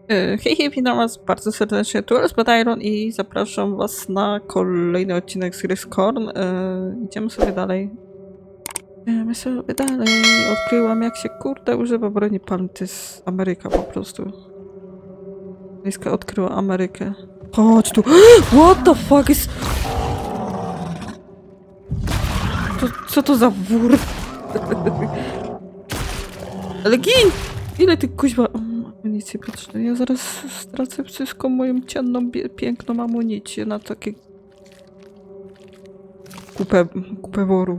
Hej, hej, witam was bardzo serdecznie, tu jest Iron i zapraszam was na kolejny odcinek z gry Scorn. Idziemy sobie dalej. Odkryłam, jak się kurde używa broni palnej. To jest Ameryka po prostu. Bliska odkryła Amerykę. Chodź tu! What the fuck is... Co to za wór? Ale gin! Ile ty kuźwa... Amunicję patrzę. Ja zaraz stracę wszystko moją ciemną, piękną amunicję na takie... Kupę woru.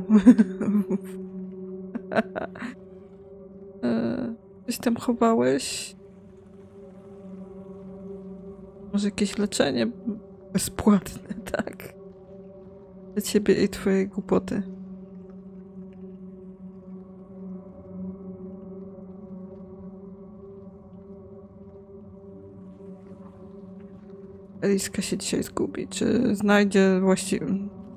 Coś tam chowałeś? Może jakieś leczenie? Bezpłatne, tak. Dla ciebie i twojej głupoty. Eliska się dzisiaj zgubi. Czy znajdzie właściwie...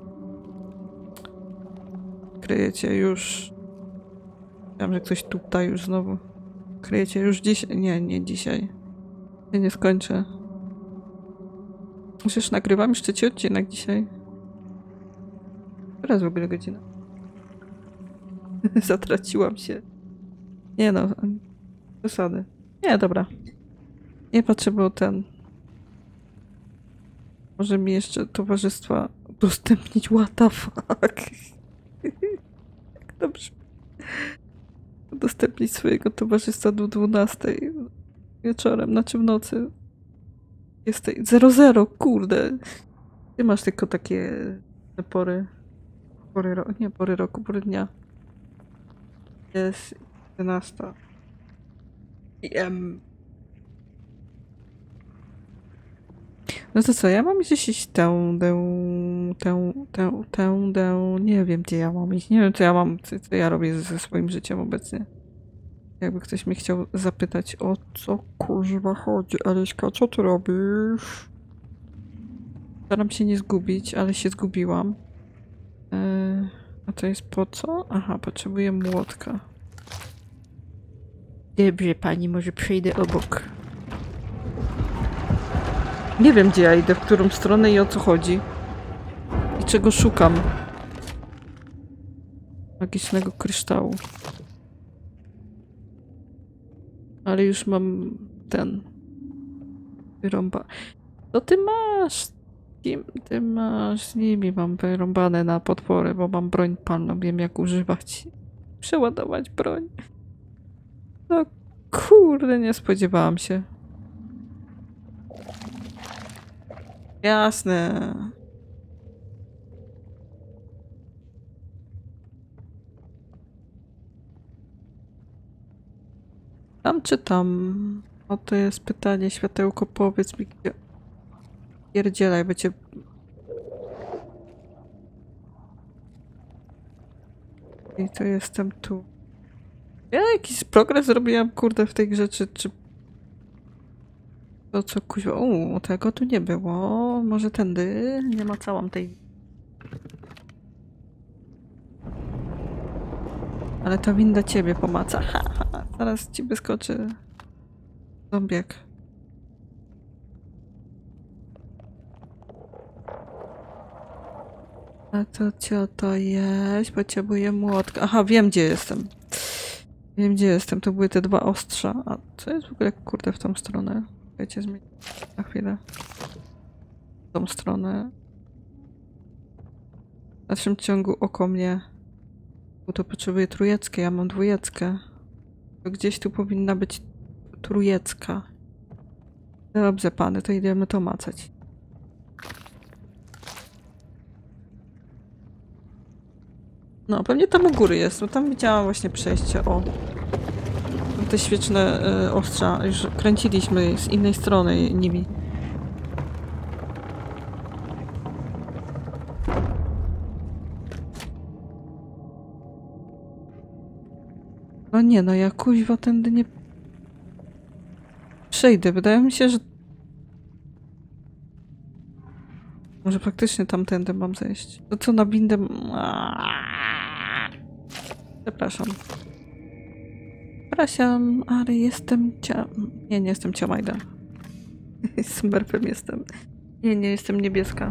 Kryjecie już... Wiem, że ktoś tutaj już znowu... Kryjecie już dzisiaj? Nie dzisiaj. Ja nie skończę. Przecież nagrywam już trzeci odcinek dzisiaj. Teraz w ogóle godzina. Zatraciłam się. Nie no. Zasady. Nie, dobra. Nie potrzebuję ten... Może mi jeszcze towarzystwa udostępnić. What the fuck? Jak dobrze. Udostępnić swojego towarzystwa do 12 wieczorem, znaczy w nocy. Jest 00, kurde. Ty masz tylko takie pory. Pory roku, pory dnia. Jest 11. No to co, ja mam gdzieś iść nie wiem gdzie ja mam iść, nie wiem co ja robię ze swoim życiem obecnie. Jakby ktoś mnie chciał zapytać, o co kurwa chodzi, Aleśka, co ty robisz? Staram się nie zgubić, ale się zgubiłam. A to jest po co? Aha, potrzebuję młotka. Dobrze, pani, może przejdę obok. Nie wiem, gdzie ja idę, w którą stronę i o co chodzi. I czego szukam. Magicznego kryształu. Ale już mam ten... Wyrąba... Co ty masz? Kim ty masz? Z nimi mam wyrąbane na potwory, bo mam broń palną. Wiem, jak używać. Przeładować broń. No kurde, nie spodziewałam się. Jasne. Tam czy tam? O, to jest pytanie, światełko, powiedz mi gdzie... Pierdzielaj, by cię... I to jestem tu. Ja jakiś progres zrobiłam, kurde, w tej grze, czy... To co, kuźwa... tego tu nie było. Może tędy? Nie macałam tej... Ale ta winda ciebie pomaca. Ha, ha. Zaraz ci wyskoczy... Zombiak. A to co to jest? Potrzebuję młotka. Aha, wiem gdzie jestem. Wiem gdzie jestem. To były te dwa ostrza. A co jest w ogóle, kurde, w tą stronę? Wiecie, zmienić na chwilę. W tą stronę. W dalszym ciągu oko mnie. Bo to potrzebuję trójeckie, ja mam dwójeckę. To gdzieś tu powinna być trójecka. Dobrze, pany, to idziemy to macać. No, pewnie tam u góry jest, bo tam widziałam właśnie przejście, o. Te świeczne ostrza, już kręciliśmy z innej strony nimi. No nie, no ja kuźwa tędy nie... Przejdę, wydaje mi się, że... Może faktycznie tamtędy mam zejść. To co na windę... Przepraszam. Przepraszam, ale jestem Nie, nie jestem ciamajda. Smurfem jestem. Nie, nie jestem niebieska.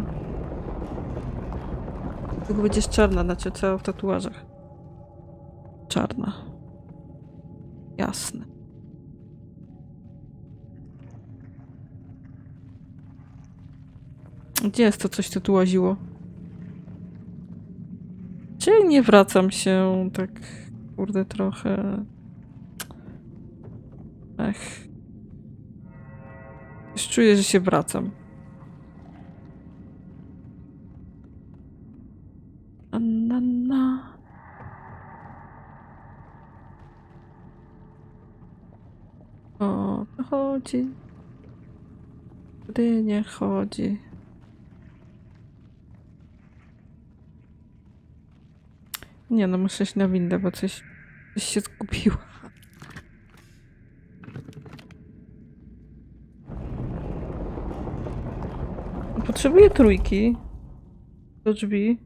Tylko będziesz czarna, znaczy cała w tatuażach. Czarna. Jasne. Gdzie jest to coś, co tu łaziło? Czy nie wracam się tak, kurde, trochę... Ech. Już czuję, że się wracam. Na. O to chodzi. Gdy nie chodzi. Nie no, muszę iść na windę, bo coś się zgubiło. Potrzebuję trójki. Do drzwi.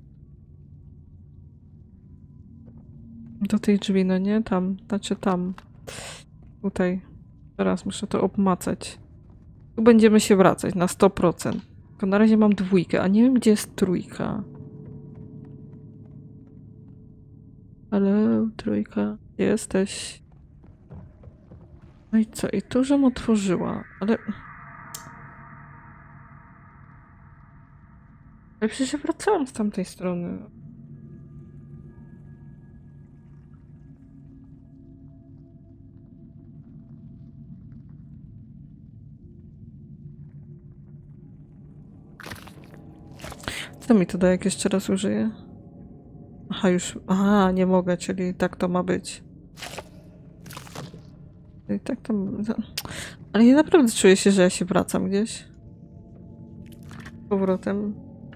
Do tej drzwi, no nie? Tam, znaczy tam. Tutaj. Teraz muszę to obmacać. Tu będziemy się wracać na 100%. Tylko na razie mam dwójkę, a nie wiem, gdzie jest trójka. Ale trójka, gdzie jesteś? No i co? I tu, żem otworzyła, ale... Ale przecież ja wracałam z tamtej strony. Co mi to da, jak jeszcze raz użyję? Aha, już... Aha, nie mogę, czyli tak to ma być. I tak to... Ale ja naprawdę czuję się, że ja się wracam gdzieś. Z powrotem.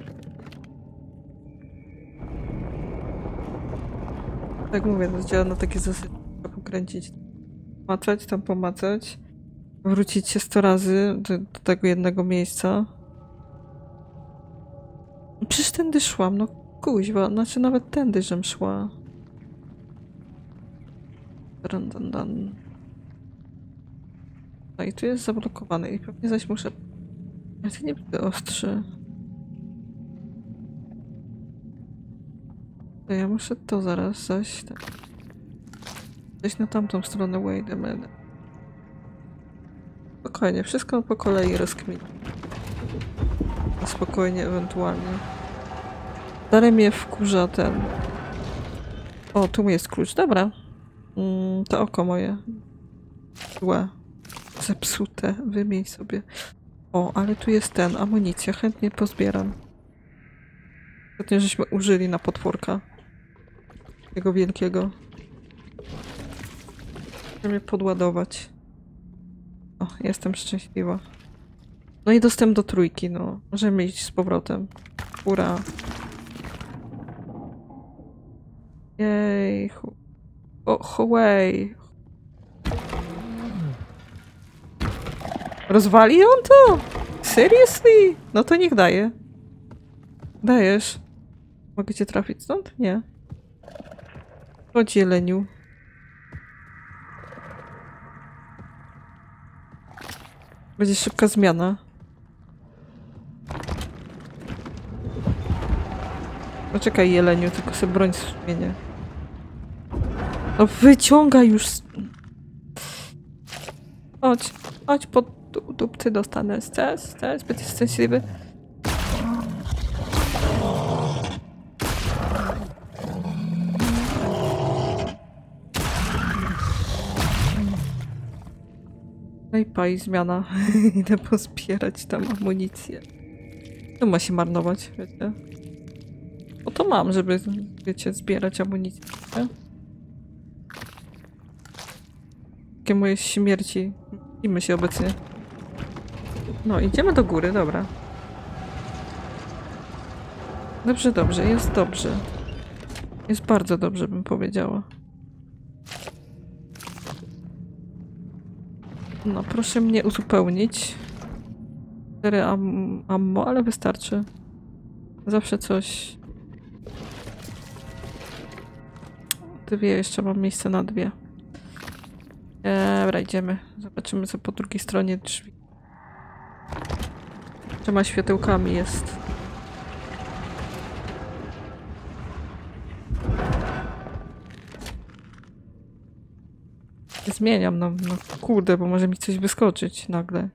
Tak mówię, to działa na takie zasady. Pokręcić. Pomacać, tam pomacać. Wrócić się 100 razy do tego jednego miejsca. Przecież tędy szłam, no kuźwa. Znaczy nawet tędy, żem szła. Dan. No i tu jest zablokowane i pewnie zaś muszę... Ja to nie będę ostrzy. To ja muszę to zaraz zaś... Tak. Zaś na tamtą stronę, wait a minute. Spokojnie, wszystko po kolei rozkminię. Spokojnie, ewentualnie. Dalej mnie wkurza ten... O, tu jest klucz, dobra. To oko moje. Złe. Zepsute. Wymień sobie. O, ale tu jest ten, amunicja. Chętnie pozbieram. Ostatnio żeśmy użyli na potworka. Tego wielkiego. Chcę mnie podładować. O, jestem szczęśliwa. No i dostęp do trójki, no. Możemy iść z powrotem. Ura. Jej. O, Huawei. Rozwali on to? Seriously? No to niech daje. Dajesz. Mogę cię trafić stąd? Nie. Chodź, jeleniu. Będzie szybka zmiana. No czekaj, jeleniu, tylko sobie broń zmienię. No wyciągaj już. Chodź pod dupcy dostanę. Chcesz, będziesz szczęśliwy. No i paj, zmiana. Idę pozbierać tam amunicję. To ma się marnować, wiecie. Bo to mam, żeby, wiecie, zbierać amunicję. Nie? Takie moje śmierci. Widzimy się obecnie. No, idziemy do góry, dobra. Dobrze, jest dobrze. Jest bardzo dobrze, bym powiedziała. No, proszę mnie uzupełnić. 4 ammo, ale wystarczy. Zawsze coś. 2, jeszcze mam miejsce na 2. Dobra, idziemy. Zobaczymy, co po drugiej stronie drzwi. Trzema światełkami jest. Zmieniam, no kurde, bo może mi coś wyskoczyć nagle.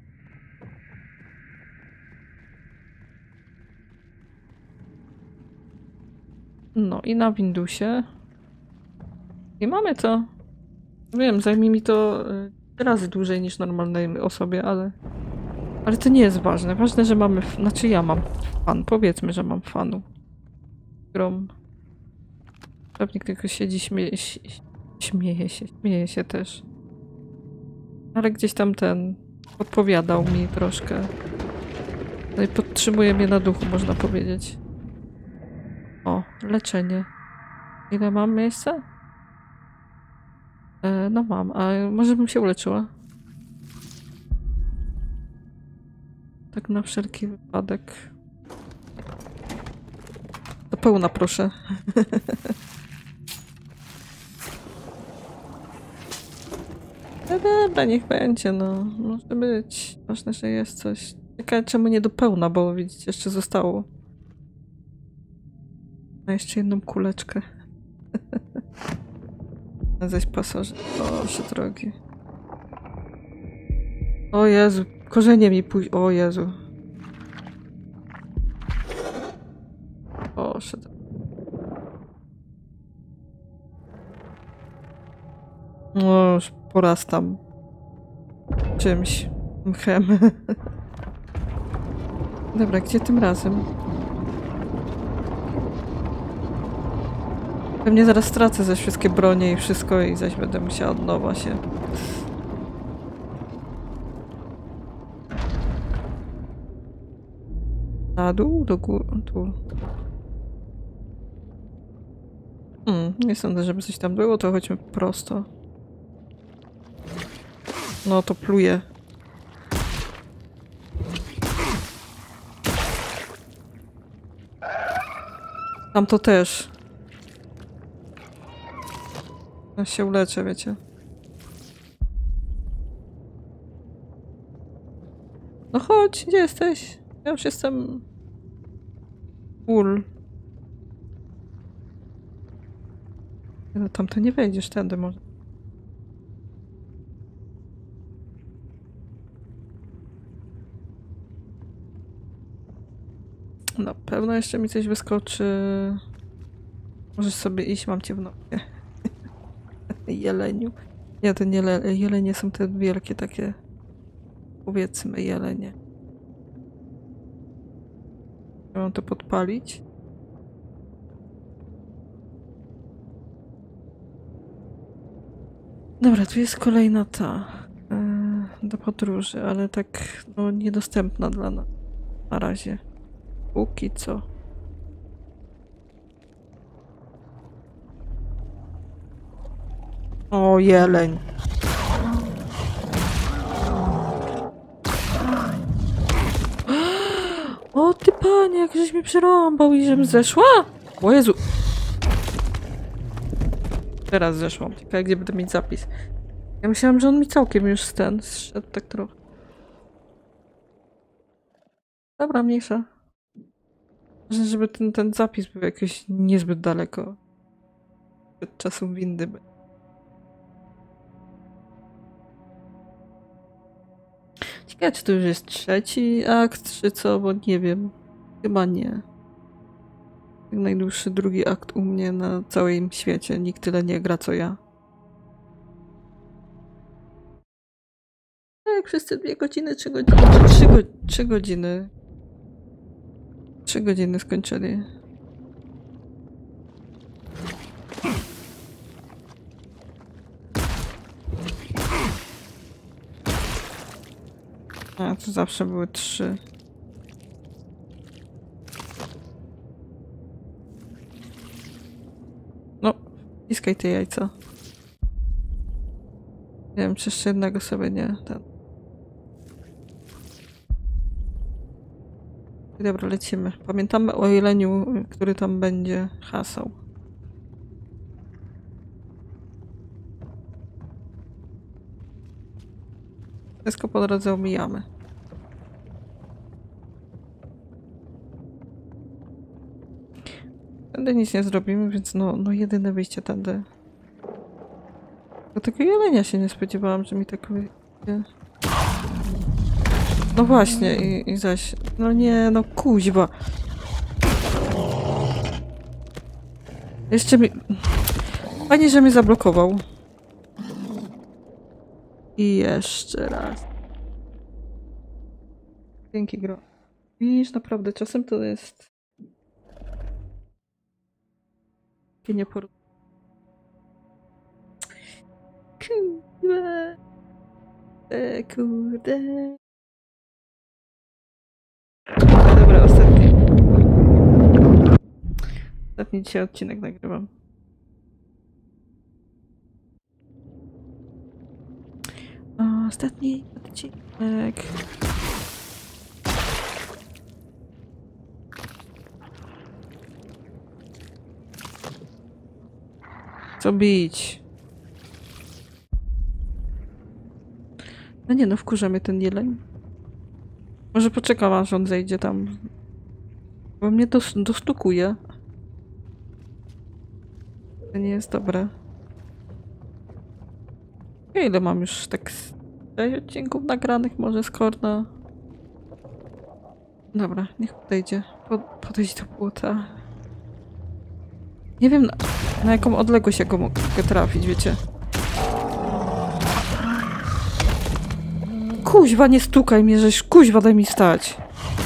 No i na Windowsie. I mamy to. Wiem, zajmie mi to 3 razy dłużej niż normalnej osobie, ale to nie jest ważne. Ważne, że mamy... Znaczy ja mam fan. Powiedzmy, że mam fanu. Którą... Pewnie tylko siedzi, śmieje się też. Ale gdzieś tam ten... Podpowiadał mi troszkę. No i podtrzymuje mnie na duchu, można powiedzieć. O, leczenie. Ile mam miejsca? No mam, a może bym się uleczyła? Tak na wszelki wypadek. Do pełna, proszę. No dobra, niech będzie, no. Może być. Ważne, że jest coś. Ciekawe, czemu nie do pełna, bo widzicie, jeszcze zostało. A jeszcze jedną kuleczkę. A zaś pasażer. Boże drogi. O Jezu, korzenie mi pójść. O Jezu. Boże. No, już porastam czymś. Mchem. Dobra, gdzie tym razem? Pewnie zaraz stracę ze wszystkie bronie i wszystko i zaś będę musiała od nowa się... Na dół? Do góry? Tu. Nie sądzę, żeby coś tam było, to chodźmy prosto. No to pluję. Tam to też. Ja się uleczę, wiecie. No chodź, gdzie jesteś? Ja już jestem... Full. No tam to nie wejdziesz, tędy może. Na pewno jeszcze mi coś wyskoczy. Możesz sobie iść, mam cię w nosie. Jeleniu. Nie, to nie jelenie są te wielkie takie, powiedzmy, jelenie. Mam to podpalić. Dobra, tu jest kolejna ta do podróży, ale tak no, niedostępna dla nas na razie. Póki co. O, jeleń. O ty panie, jak żeś mi przerąbał i żem zeszła? O Jezu. Teraz zeszłam. Ciekawe, gdzie będę mieć zapis. Ja myślałam, że on mi całkiem już zszedł tak trochę. Dobra, mniejsza. Ważne, żeby ten zapis był jakoś niezbyt daleko. Od czasu windy. Ciekawe, czy to już jest 3. akt, czy co, bo nie wiem. Chyba nie. Najdłuższy 2. akt u mnie na całym świecie. Nikt tyle nie gra, co ja. Tak, wszyscy 2 godziny, 3 godziny, 3 godziny. 3 godziny skończyli. A, to zawsze były 3. No, wciskaj te jajca. Nie wiem, czy jeszcze jednego sobie nie... Dobra, lecimy. Pamiętamy o jeleniu, który tam będzie hasał. Wszystko po drodze omijamy. tędy nic nie zrobimy, więc no jedyne wyjście tędy. Do tego jelenia się nie spodziewałam, że mi tak wyjdzie. No właśnie, i zaś... No nie, no kuźwa. Jeszcze mi... Fajnie, że mnie zablokował. I jeszcze raz. Dzięki, gro. Widzisz, naprawdę, czasem to jest... Takie nieporozumienie. Kurde. Kurde. Dobra, ostatni. Ostatni dzisiaj odcinek nagrywam. Ostatni odcinek. Co bić? No nie no, wkurza mnie ten jeleń. Może poczekam, aż on zejdzie tam. Bo mnie dostukuje. To nie jest dobre. Ile mam już tak 6 odcinków nagranych, może z Korna. Dobra, niech podejdzie. Podejdź do płota. Nie wiem na jaką odległość ja go mogę trafić, wiecie. Kuźwa, nie stukaj mnie, żeś kuźwa, daj mi stać.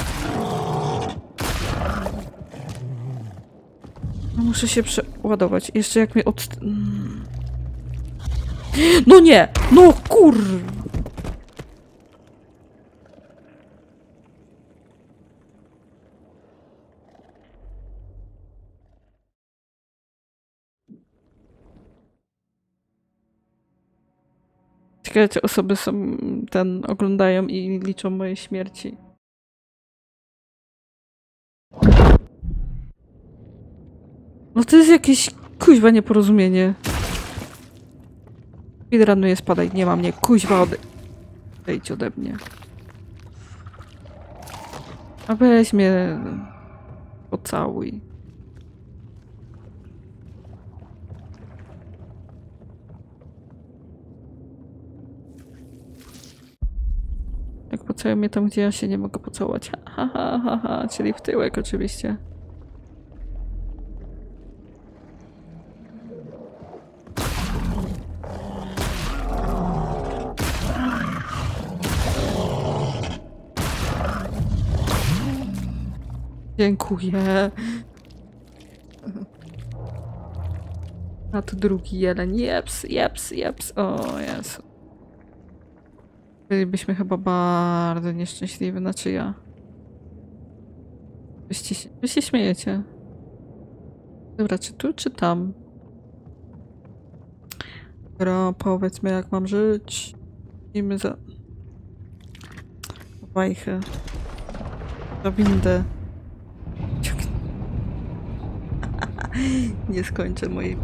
No muszę się przeładować. Jeszcze jak mnie No nie! No kur... Ciekawe, czy osoby oglądają i liczą moje śmierci. No to jest jakieś kuźwa nieporozumienie. Speedrunuję, spadaj, nie ma mnie, kuźwa odejdź ode mnie. A weź mnie pocałuj. Jak pocałuj mnie tam, gdzie ja się nie mogę pocałować. Ha, ha, ha, ha, czyli w tyłek oczywiście. Dziękuję. A tu drugi jeleń. Jeps, jeps, jeps. O Jezu. Bylibyśmy chyba bardzo nieszczęśliwi, znaczy ja. Wy się śmiejecie. Dobra, czy tu, czy tam? Dobra, powiedzmy jak mam żyć. Idziemy za... Wajchę. Za windę. Nie skończę mojej...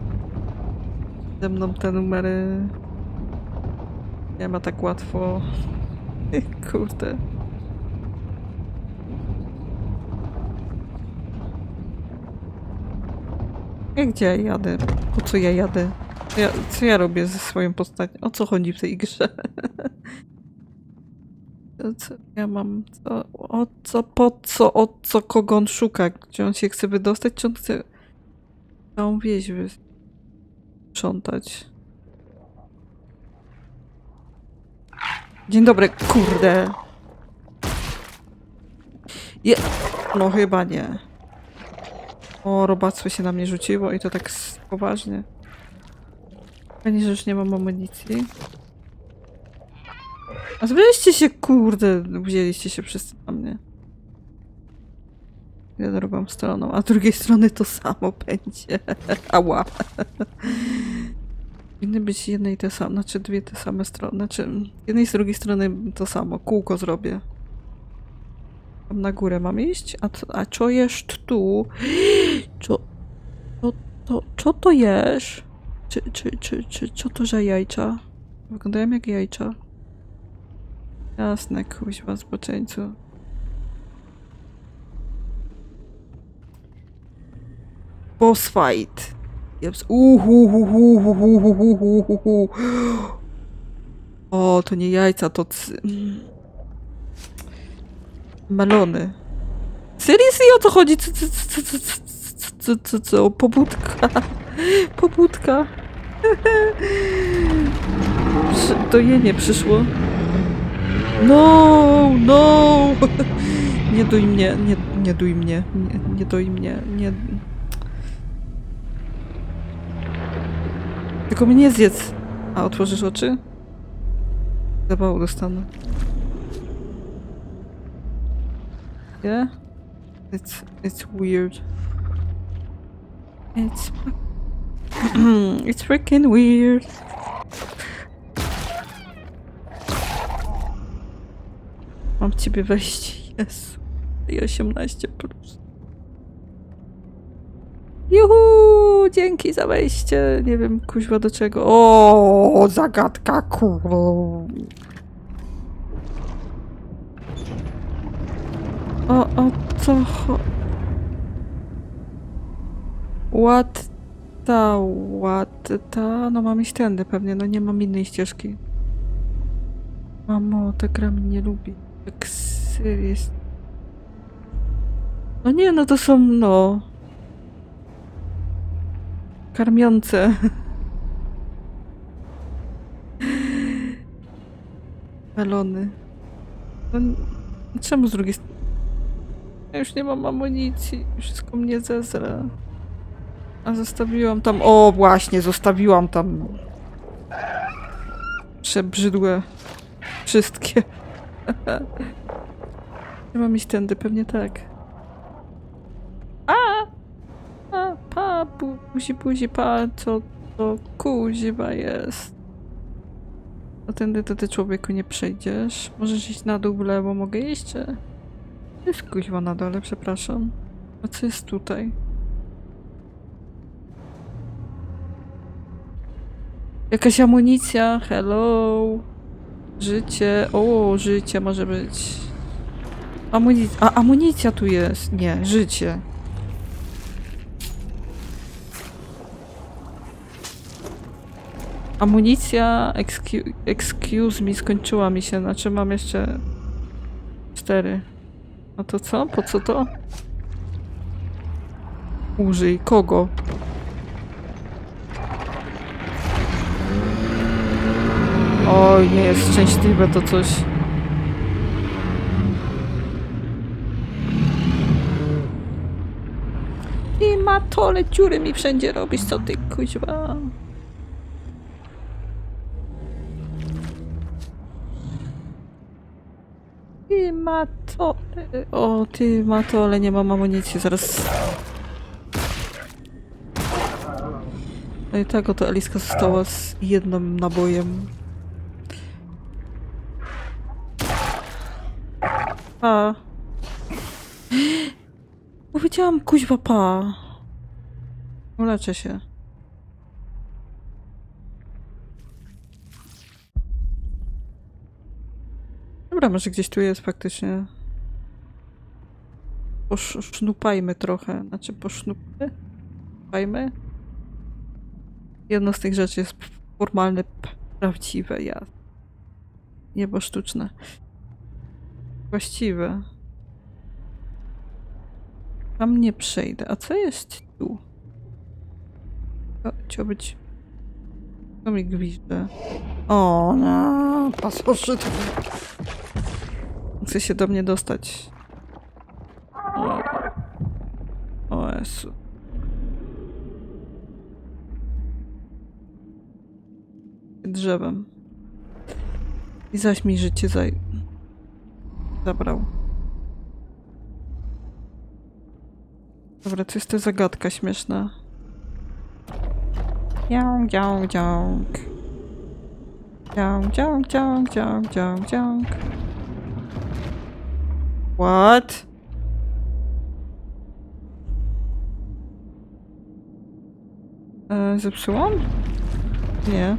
Ze mną te numery... Nie ma tak łatwo. Kurde. Gdzie ja jadę? Po co ja jadę? Co ja robię ze swoją postacią? O co chodzi w tej grze? Co ja mam? Po co, kogo on szuka? Czy on się chce wydostać, czy on chce całą wieś sprzątać? Dzień dobry, kurde. No chyba nie. O, robactwo się na mnie rzuciło i to tak poważnie. Fajnie, że już nie mam amunicji. A weźcie się, kurde, wzięliście się wszyscy na mnie. Ja drugą stroną, a z drugiej strony to samo będzie. Ała. Powinny być jednej te same, znaczy dwie te same strony. Znaczy, z jednej i z drugiej strony to samo. Kółko zrobię. Tam na górę mam iść? A co jest tu? Co to jesz? Co to za jajca? Wyglądają jak jajca. Jasne, kuźwa, zboczeńcu. Boss fight. Jeps. O, to nie jajca, to melony. Seriously, o co chodzi? Co? Pobudka. Pobudka. Dojenie przyszło. No, no! Nie duj mnie, nie duj mnie, nie duj mnie, nie... Tylko mnie nie zjedz. A, otworzysz oczy? Zawału dostanę. Yeah? It's weird. It's freaking weird. Mam ciebie wejść. Jezu. I 18+. Juhu! Dzięki za wejście. Nie wiem, kuźwa do czego. O, zagadka, kurwa. O co What ta? No mam iść tędy pewnie, no nie mam innej ścieżki. Mamo, ta gra mnie nie lubi. Tak serious. No nie, no to są, no... karmiące. Melony. No, czemu z drugiej strony? Ja już nie mam amunicji. Wszystko mnie zezra. A zostawiłam tam... O, właśnie, zostawiłam tam... przebrzydłe... wszystkie. Nie mam iść tędy, pewnie tak. Buzi, co to kuźwa jest? No tędy to ty, człowieku, nie przejdziesz. Możesz iść na dół w lewo, mogę iść, czy... Jest kuźwa na dole, przepraszam. A co jest tutaj? Jakaś amunicja, hello. Życie, o, życie może być. Amunicja tu jest. Nie, życie. Amunicja, excuse me, skończyła mi się, znaczy mam jeszcze 4. No to co? Po co to? Użyj. Kogo? Oj, nie jest szczęśliwe to coś. I ma tole dziury mi wszędzie robisz, co ty kuźwa. Ty matole. O, ty matole, nie mam amunicji, zaraz. No i tak oto Eliska została z jednym nabojem. Pa. Powiedziałam kuźwa pa. Uleczę się. Dobra, może gdzieś tu jest faktycznie. Posznupajmy trochę. Znaczy posznupajmy. Jedno z tych rzeczy jest formalne, prawdziwe, ja. Niebo sztuczne. Właściwe. Tam nie przejdę. A co jest tu? To chciał być... To mi gwizdże. O, no, pasożyt. Chce się do mnie dostać. O Jezu. Drzewem. I zaś mi życie zabrał. Dobra, to jest ta zagadka śmieszna. Dziąg. Dziąg. What? Zepsułam? Nie.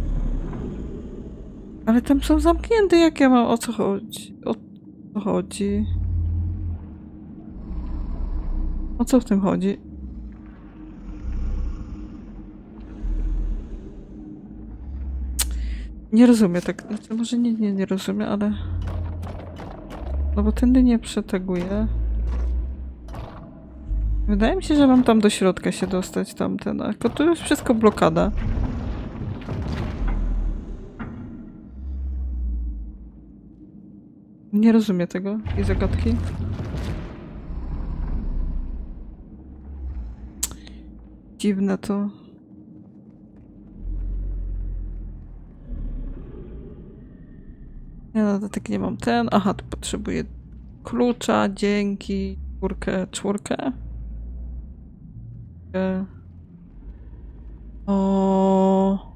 Ale tam są zamknięte, jak ja mam... O co chodzi? O co chodzi? O co w tym chodzi? Nie rozumiem tak. Znaczy, może nie rozumiem, ale... No bo tędy nie przeteguję. Wydaje mi się, że mam tam do środka się dostać, tamten. Tylko tu jest wszystko blokada. Nie rozumiem tego, tej zagadki. Dziwne to. Ja tak nie mam ten. Aha, tu potrzebuję klucza, dzięki. Czwórkę. O.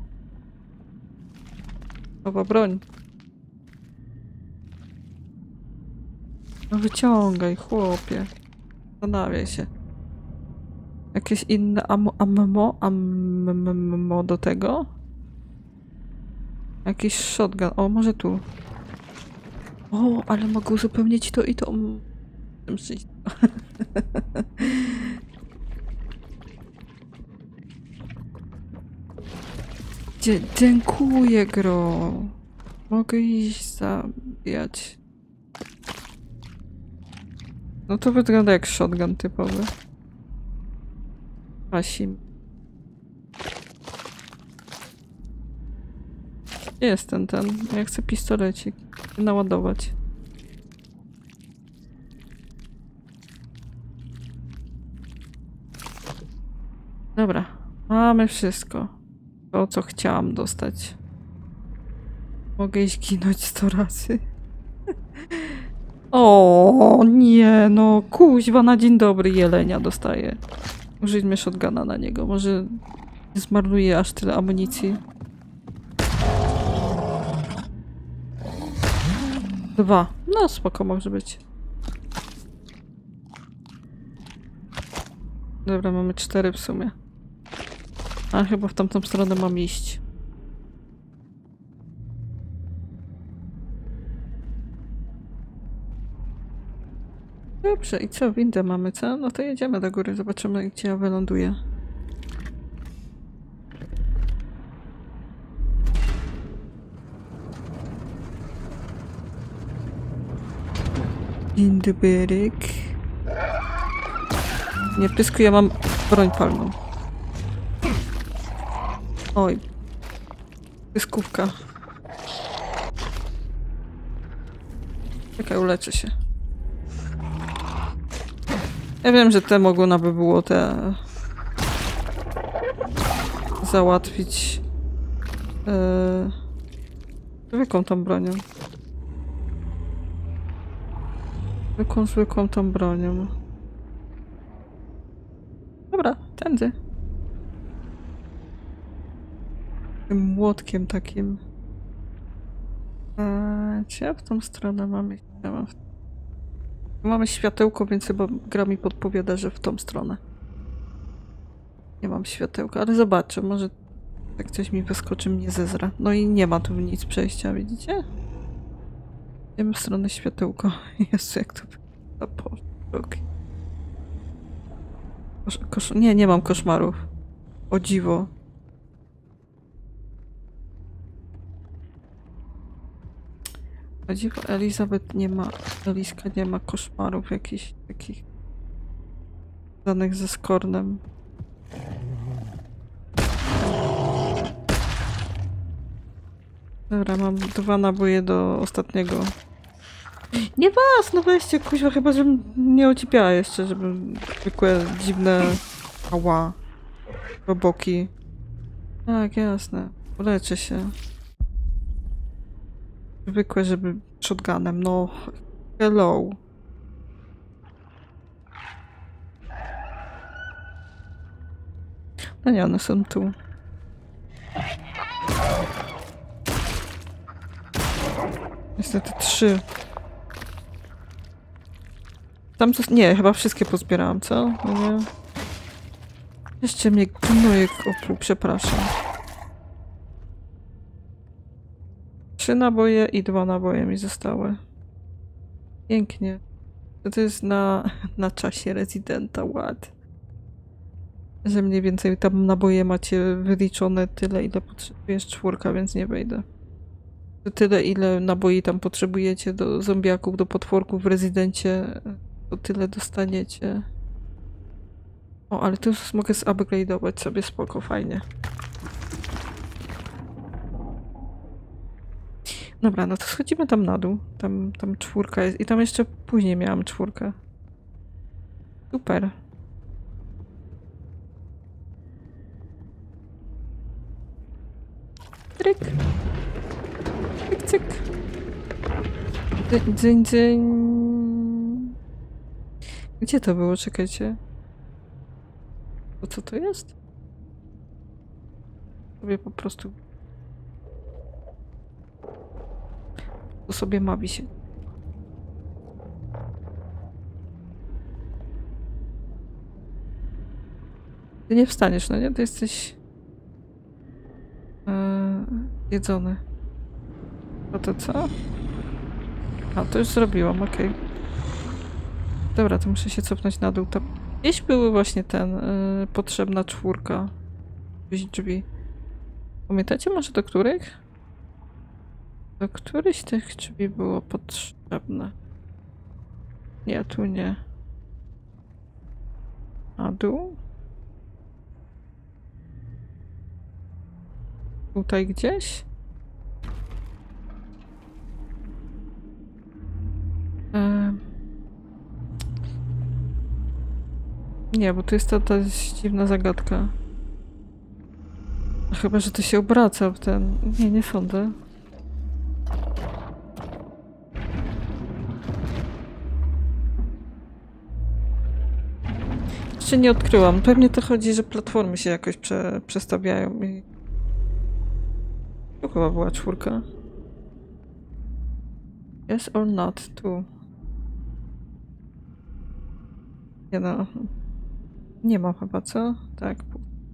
Nowa broń. No wyciągaj, chłopie. Zastanawiaj się. Jakieś inne ammo do tego? Jakiś shotgun. O, może tu. O, ale mogę uzupełnić to i to. Dziękuję, gro. Mogę iść zabijać. No to wygląda jak shotgun typowy. Asim. Gdzie jest ten? Ja chcę pistolecik naładować. Dobra, mamy wszystko. To, co chciałam dostać. Mogę iść ginąć 100 razy. O nie, no kuźwa, na dzień dobry jelenia dostaję. Użyjmy shotguna na niego, może nie zmarnuję aż tyle amunicji. 2. No spoko może być. Dobra, mamy 4 w sumie. A chyba w tamtą stronę mam iść. Dobrze, i co? Windę mamy, co? No to jedziemy do góry, zobaczymy, gdzie ja wyląduję. Dzień dobry. Nie w pysku, ja mam broń palną. Oj. Pyskówka. Czekaj, uleczę się. Ja wiem, że te mogło by było te... załatwić... zwykłą tą bronią. Zwykłą tą bronią. Dobra, tędy. Tym młotkiem takim. Czy ja w tą stronę mamy? Ja mam mamy światełko, więc chyba gra mi podpowiada, że w tą stronę. Nie mam światełka, ale zobaczę, może jak coś mi wyskoczy, mnie zezra. No i nie ma tu nic przejścia, widzicie? Idziemy w stronę światełka. Jezu, jak to wygląda. Nie mam koszmarów. O dziwo. O dziwo, Elizabeth nie ma, Eliska nie ma koszmarów jakichś takich danych ze Skornem. Dobra, mam 2 naboje do ostatniego. Nie was, no weźcie, kuźwa, chyba żebym nie ocipiała jeszcze, żeby zwykłe dziwne ała, roboki. Tak, jasne, uleczę się. Zwykłe, żeby shotgunem, no hello. No nie, one są tu. Niestety 3. Tam coś... Nie, chyba wszystkie pozbierałam, co? No nie. Jeszcze mnie gnojek opluł, przepraszam. 3 naboje i 2 naboje mi zostały. Pięknie. To jest na czasie rezydenta, ład. Że mniej więcej tam naboje macie wyliczone tyle, ile potrzebujesz 4, więc nie wejdę. tyle, ile naboi tam potrzebujecie do zombiaków, do potworków w rezydencie, to tyle dostaniecie. O, ale tu mogę zupgrade'ować sobie, spoko, fajnie. Dobra, no to schodzimy tam na dół. Tam 4 jest. I tam jeszcze później miałam 4. Super. Tryk. Cyk, cyk. Dzyń, dzyń. Gdzie to było? Czekajcie. To co to jest? Sobie po prostu... To sobie mawi się. Ty nie wstaniesz, no nie? Ty jesteś... jedzony. A to co? A, to już zrobiłam, okej. Dobra, to muszę się cofnąć na dół. Tam gdzieś były właśnie potrzebna 4. Gdzieś drzwi. Pamiętacie może do których? Do któryś z tych drzwi było potrzebne? Nie, tu nie. A dół? Tutaj gdzieś? Nie, bo to jest ta dziwna zagadka. Chyba, że to się obraca w ten... Nie, nie sądzę. Jeszcze nie odkryłam. Pewnie to chodzi, że platformy się jakoś przestawiają i... Tu chyba była 4. Yes or not? Tu. Nie no. Nie ma chyba, co? Tak.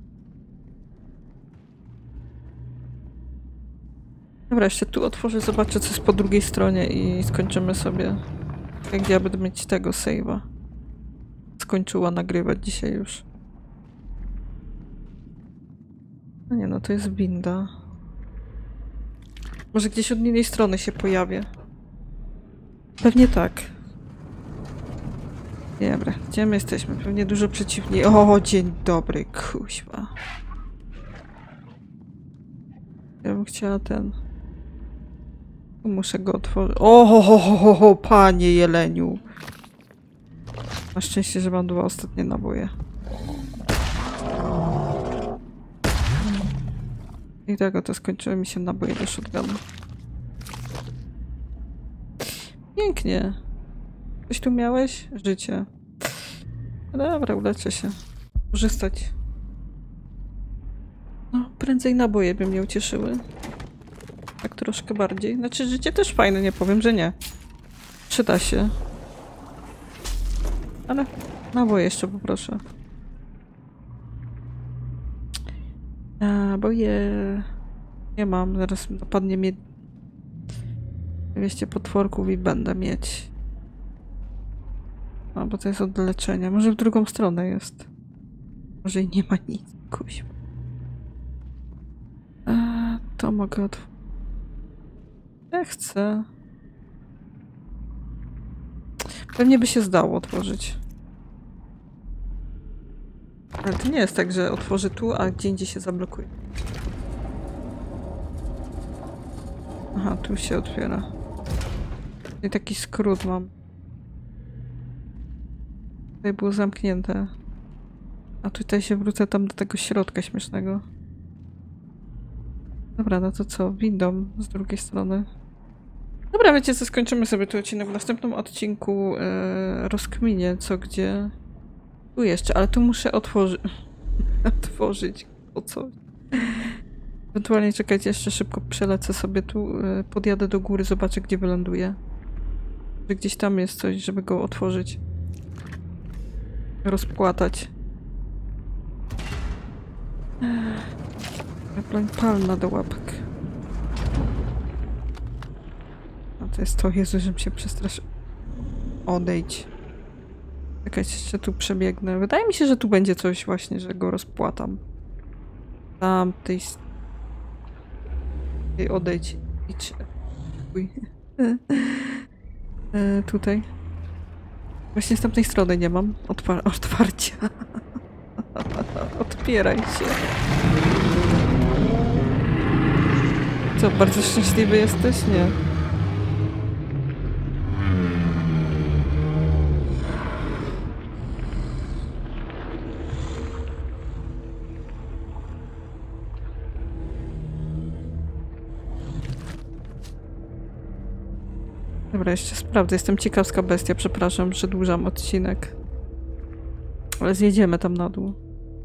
Dobra, jeszcze tu otworzę, zobaczę co jest po drugiej stronie i skończymy sobie. Jak ja będę mieć tego save'a. Skończyła nagrywać dzisiaj już. No nie no, to jest winda. Może gdzieś od innej strony się pojawię. Pewnie tak. Dobra, gdzie my jesteśmy? Pewnie dużo przeciwniej. O, dzień dobry, kuźwa. Ja bym chciała ten... Muszę go otworzyć. O, panie jeleniu. Na szczęście, że mam 2 ostatnie naboje. I tego to skończyły mi się naboje do shotgunu. Pięknie. Coś tu miałeś? Życie. No dobra, uleczę się. Korzystać. No, prędzej naboje by mnie ucieszyły. Tak troszkę bardziej. Znaczy, życie też fajne, nie powiem, że nie. Przyda się. Ale naboje jeszcze poproszę. Naboje... Nie mam, zaraz napadnie mnie 200 potworków i będę mieć. No, bo to jest od leczenia. Może w drugą stronę jest. Może i nie ma nic. Kuźwa. To mogę otworzyć. Ja chcę. Pewnie by się zdało otworzyć. Ale to nie jest tak, że otworzy tu, a gdzie indziej się zablokuje. Aha, tu się otwiera. I taki skrót mam. Tutaj było zamknięte. A tutaj się wrócę tam do tego środka śmiesznego. Dobra, no to co? Windą z drugiej strony. Dobra, wiecie co? Skończymy sobie tu odcinek. W następnym odcinku rozkminię co gdzie. Tu jeszcze, ale tu muszę otworzyć o coś. Ewentualnie czekajcie, jeszcze szybko przelecę sobie tu, podjadę do góry, zobaczę gdzie wyląduję. Że gdzieś tam jest coś, żeby go otworzyć. Rozpłatać. Broń palna do łapek. A to jest to, Jezu, żebym się przestraszył. Odejdź. Czekajcie, jeszcze tu przebiegnę. Wydaje mi się, że tu będzie coś właśnie, że go rozpłatam. Tam tej... Odejdź. Idź. Uj. Tutaj. Właśnie z tamtej strony nie mam otwarcia. Otwieraj się. Co, bardzo szczęśliwy jesteś? Nie. Dobra, jeszcze sprawdzę. Jestem ciekawska bestia. Przepraszam, przedłużam odcinek. Ale zjedziemy tam na dół.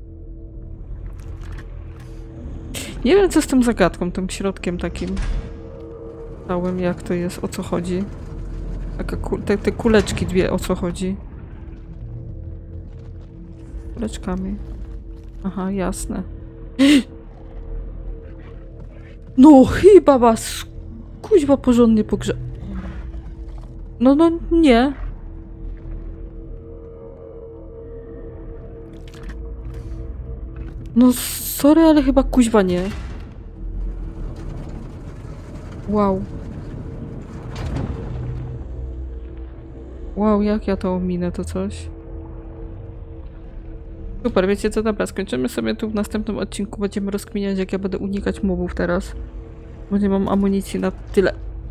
Nie wiem, co z tą zagadką, tym środkiem takim. Całym, jak to jest, o co chodzi. Taka te kuleczki dwie, o co chodzi. Kuleczkami. Aha, jasne. No, chyba was kuźwa porządnie pogrze... No, nie. No, sorry, ale chyba kuźwa nie. Wow. Wow, jak ja to ominę, to coś. Super, wiecie co? Dobra, skończymy sobie tu w następnym odcinku. Będziemy rozkminiać, jak ja będę unikać mobów teraz. Bo nie mam amunicji na tyle.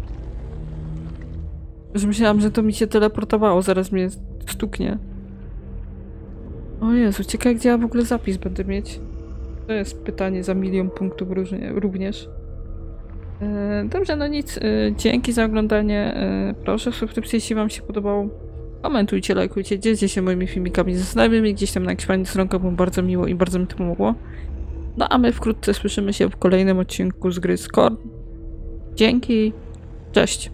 Że myślałam, że to mi się teleportowało. Zaraz mnie stuknie. O Jezu, ciekawe, gdzie ja w ogóle zapis będę mieć. To jest pytanie za 1 000 000 punktów również. Dobrze, no nic. Dzięki za oglądanie. Proszę, subskrypcję, jeśli wam się podobało. Komentujcie, lajkujcie, dzielcie się moimi filmikami ze znajomymi gdzieś tam na jakichś fajnych stronkach, bo bardzo miło i bardzo mi to pomogło. No a my wkrótce słyszymy się w kolejnym odcinku z gry Scorn. Dzięki, cześć!